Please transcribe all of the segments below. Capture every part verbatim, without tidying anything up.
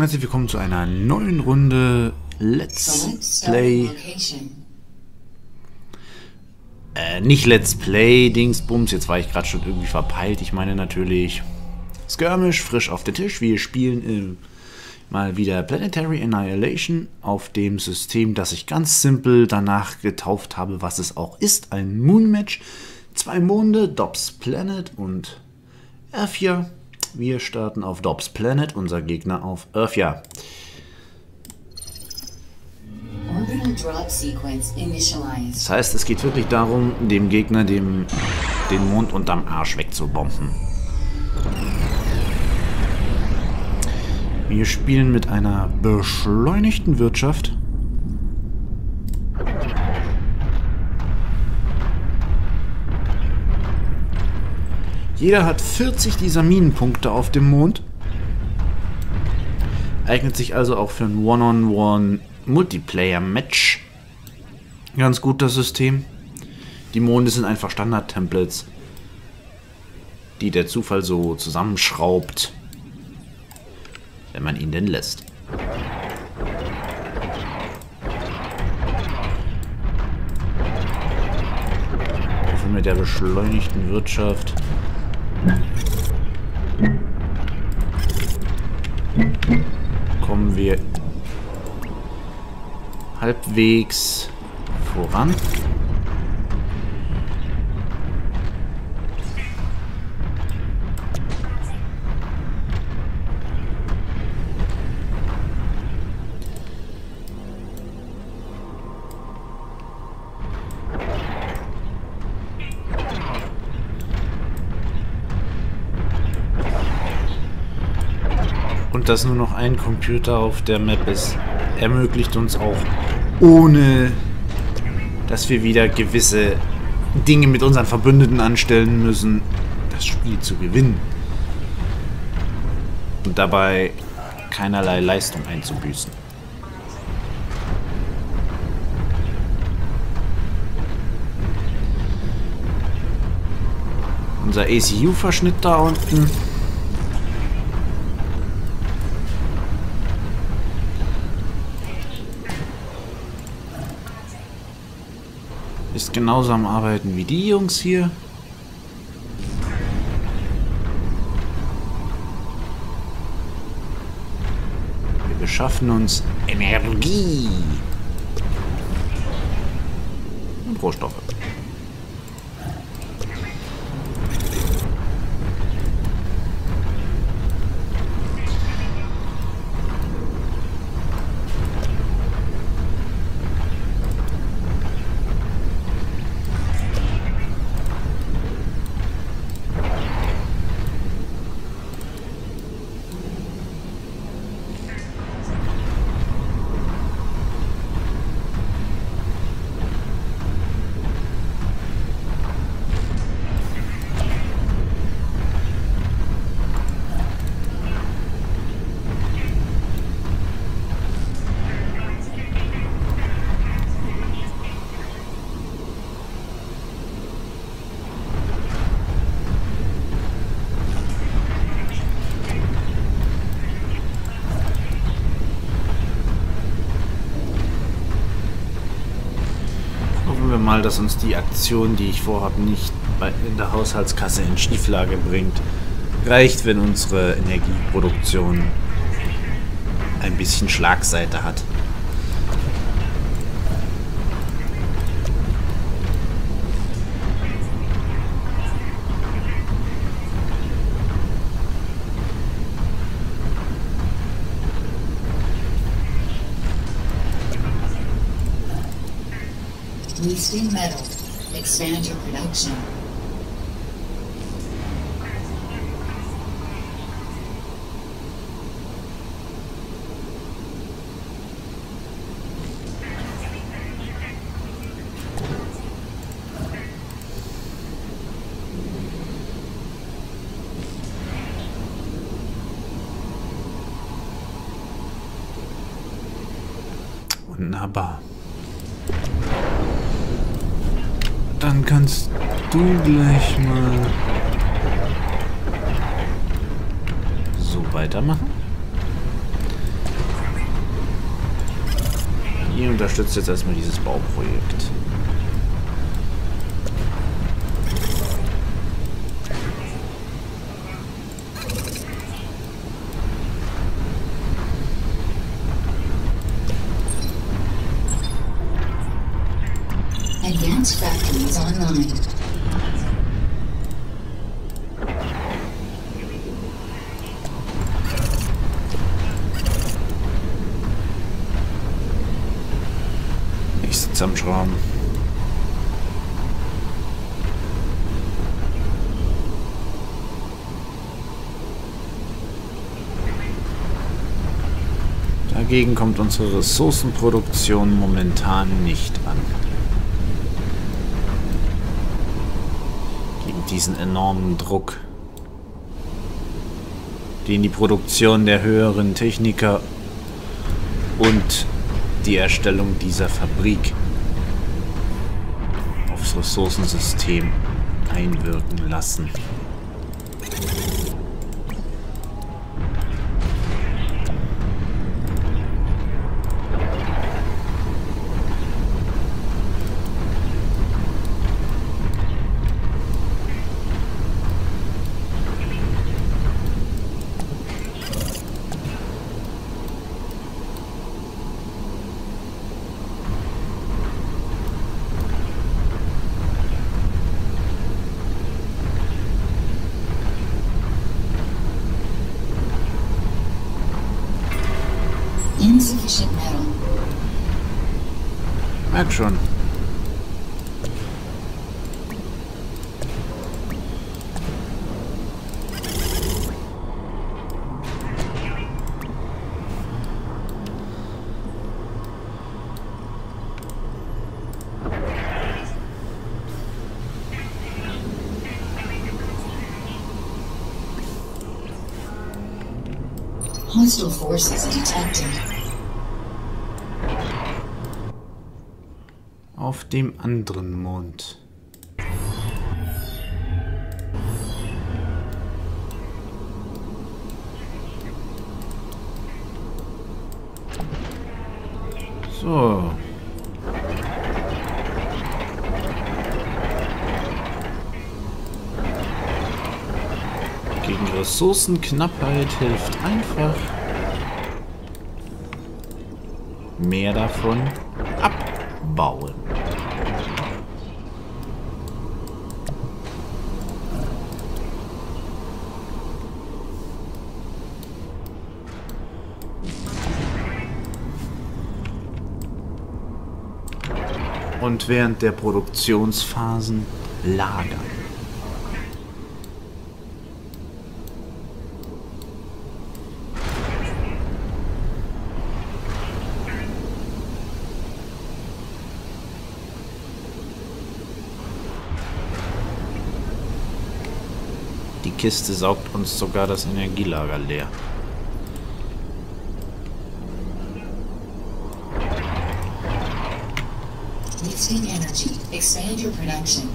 herzlich willkommen zu einer neuen Runde Let's Play. Äh, nicht Let's Play, Dingsbums, jetzt war ich gerade schon irgendwie verpeilt. Ich meine natürlich Skirmish, frisch auf den Tisch. Wir spielen äh, mal wieder Planetary Annihilation auf dem System, das ich ganz simpel danach getauft habe, was es auch ist. Ein Moon Match. Zwei Monde, Dobbs Planet und Earthia. Wir starten auf Dobbs Planet, unser Gegner auf Earthia. Das heißt, es geht wirklich darum, dem Gegner dem, den Mond unterm Arsch wegzubomben. Wir spielen mit einer beschleunigten Wirtschaft. Jeder hat vierzig dieser Minenpunkte auf dem Mond. Eignet sich also auch für ein One-on-One-Multiplayer-Match. Ganz gut das System. Die Monde sind einfach Standard-Templates, die der Zufall so zusammenschraubt, wenn man ihn denn lässt. Also mit der beschleunigten Wirtschaft kommen wir halbwegs voran. Und dass nur noch ein Computer auf der Map ist, ermöglicht uns auch, ohne dass wir wieder gewisse Dinge mit unseren Verbündeten anstellen müssen, das Spiel zu gewinnen. Und dabei keinerlei Leistung einzubüßen. Unser A C U-Verschnitt da unten. Ist genauso am Arbeiten wie die Jungs hier. Wir beschaffen uns Energie und Rohstoffe. Mal, dass uns die Aktion, die ich vorhabe, nicht bei, in der Haushaltskasse in Schieflage bringt. Reicht, wenn unsere Energieproduktion ein bisschen Schlagseite hat. Wasting metal. Expand your production. Wunderbar. Dann kannst du gleich mal so weitermachen. Ihr unterstützt jetzt erstmal dieses Bauprojekt. Advanced factories online. Nächste zusammenschrauben. Dagegen kommt unsere Ressourcenproduktion momentan nicht an. Gegen diesen enormen Druck, den die Produktion der höheren Techniker und die Erstellung dieser Fabrik aufs Ressourcensystem einwirken lassen. Insufficient metal. Merk schon. Hostile forces detected. Auf dem anderen Mond. So. Gegen Ressourcenknappheit hilft einfach mehr davon abbauen. Und während der Produktionsphasen lagern. Die Kiste saugt uns sogar das Energielager leer. Lifting energy. Expand your production.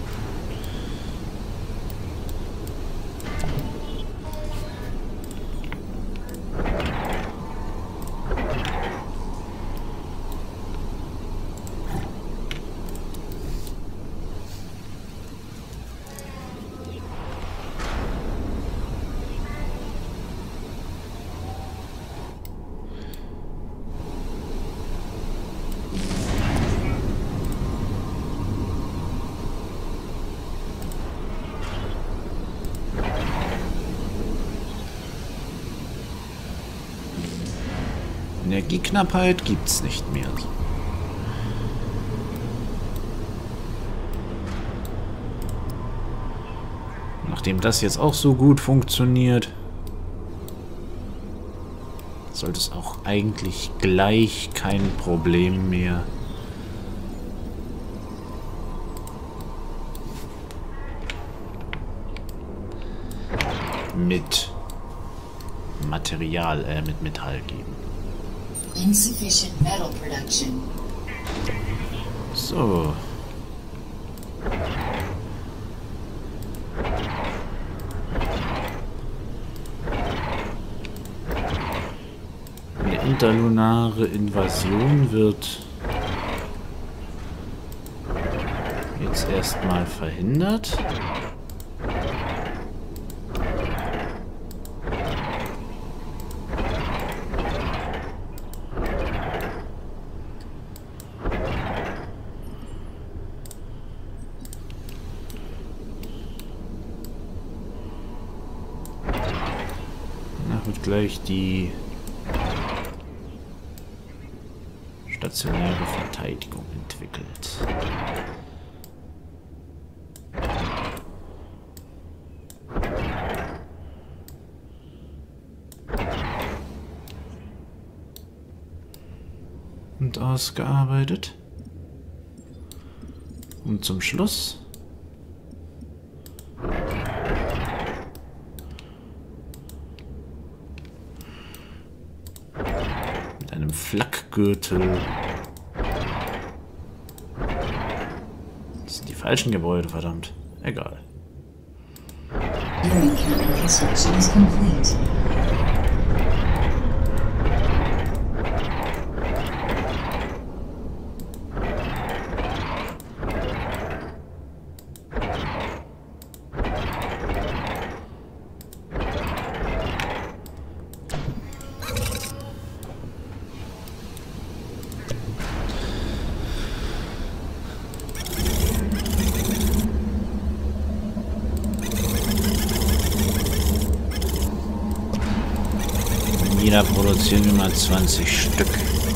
Energieknappheit gibt's nicht mehr. Nachdem das jetzt auch so gut funktioniert, sollte es auch eigentlich gleich kein Problem mehr mit Material, äh, mit Metall geben. Insufficient metal production. So. In der interlunare Invasion wird jetzt erstmal verhindert. Danach wird gleich die stationäre Verteidigung entwickelt. Und ausgearbeitet. Und zum Schluss mit einem Flakgürtel. Das sind die falschen Gebäude, verdammt. Egal. Your encounter construction is complete. Jeder produzieren wir mal zwanzig Stück.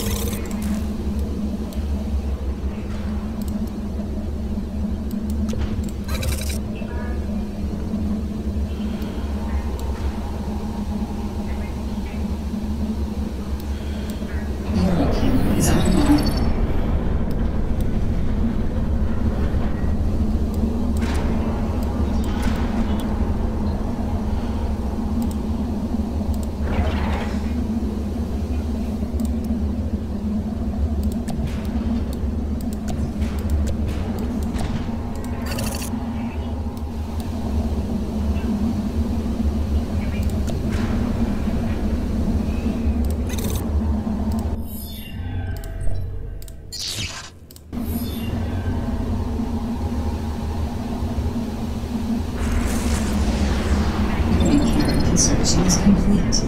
Is online. Construction is complete.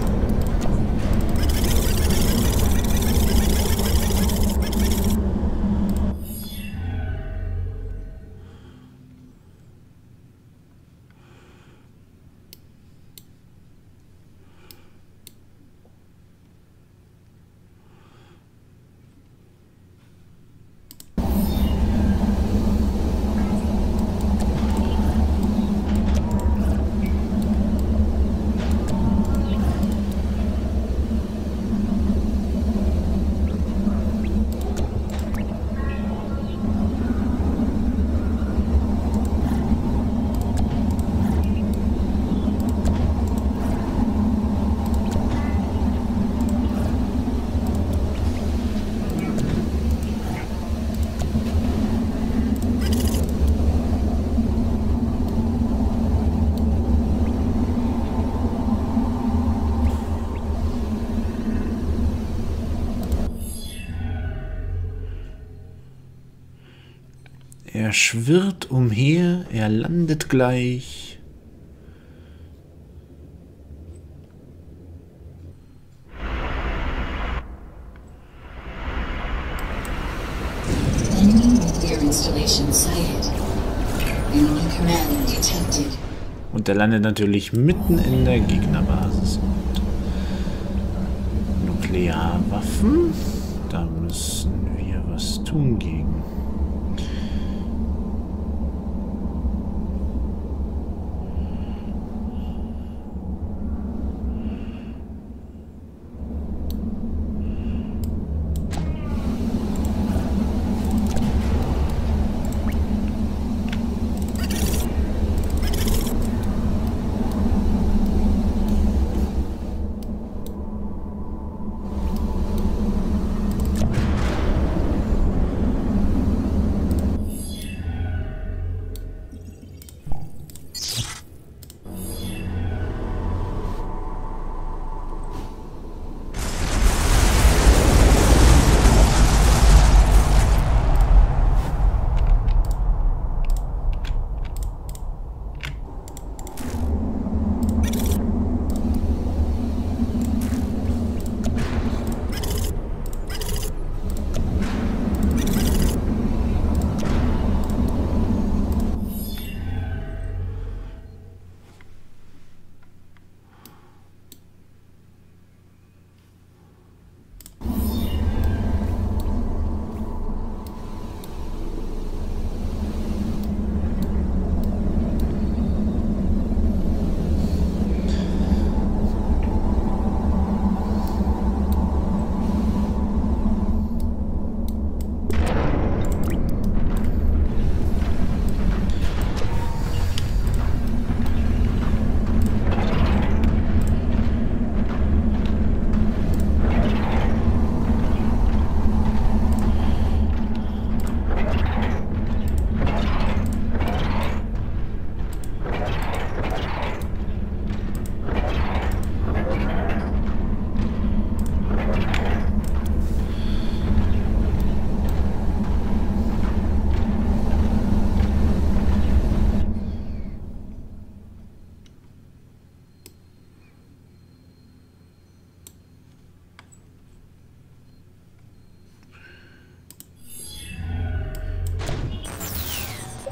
Er schwirrt umher, er landet gleich. Enemy nuclear installation sighted. Enemy command detected. Und er landet natürlich mitten in der Gegnerbasis. Und Nuklearwaffen, da müssen wir was tun gegen.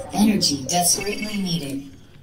Energy desperately needed.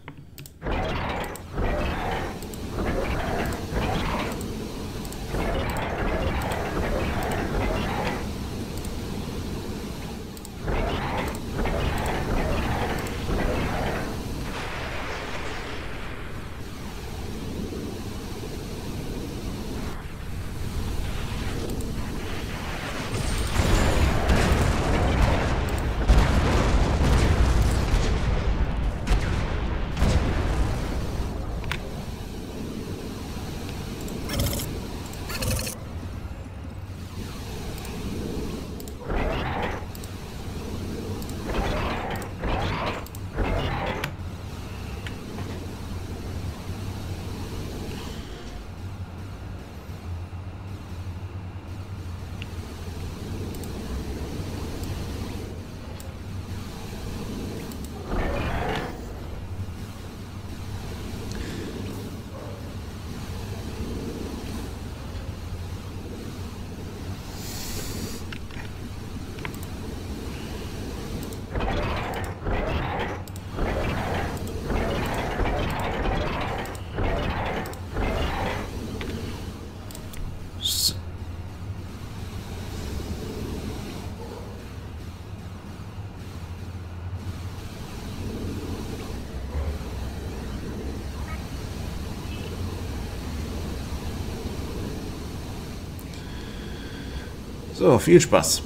So, viel Spaß.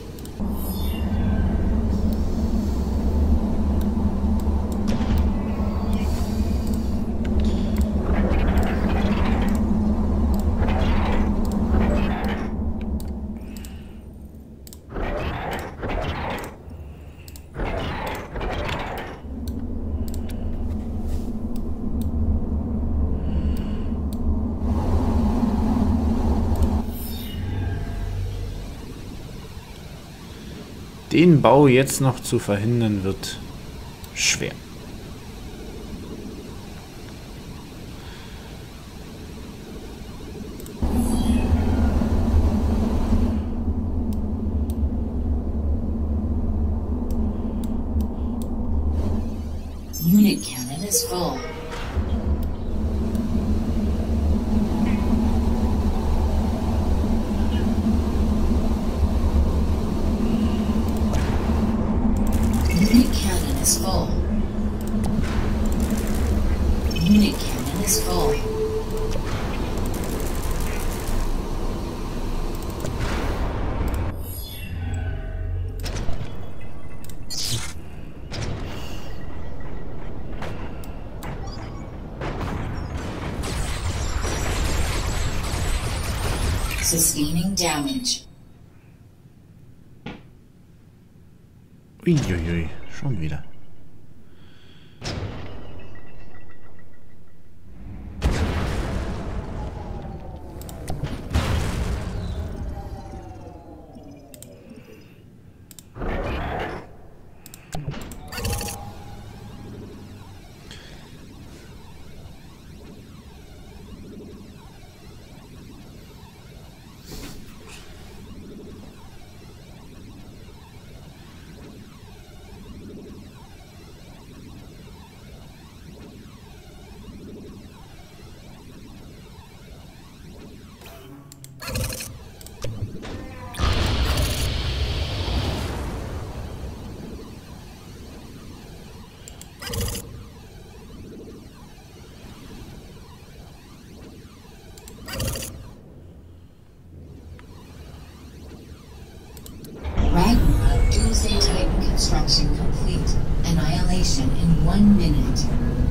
Den Bau jetzt noch zu verhindern, wird schwer. Unit cannon is full. Unit cannon is full. Unit cannon is full. Sustaining damage. Uiuiui, schon wieder. Ragnarok Doomsday Titan construction complete. Annihilation in one minute.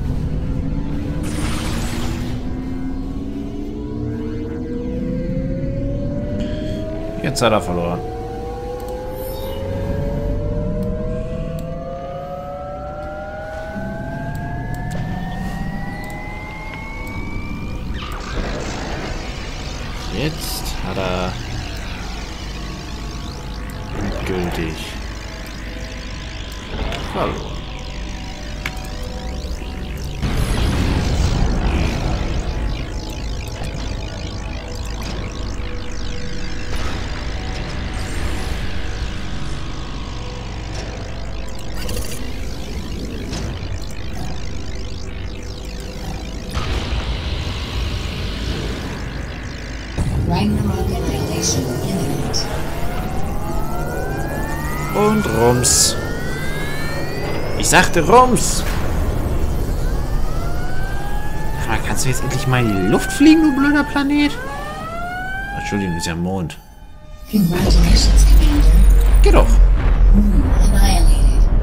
Jetzt hat er verloren. Jetzt hat er endgültig verloren. Ragnarok annihilation imminent. Und Rums. Ich sagte Rums. Sag mal, kannst du jetzt endlich mal in die Luft fliegen, du blöder Planet? Entschuldigung, ist ja Mond. Congratulations, Commander. Geh doch. Moon annihilated.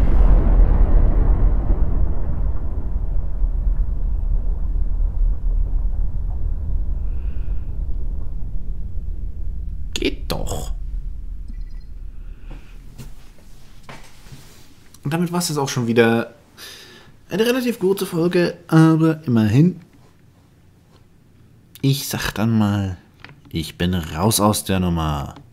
Geht doch. Und damit war es jetzt auch schon wieder eine relativ kurze Folge, aber immerhin. Ich sag dann mal, ich bin raus aus der Nummer.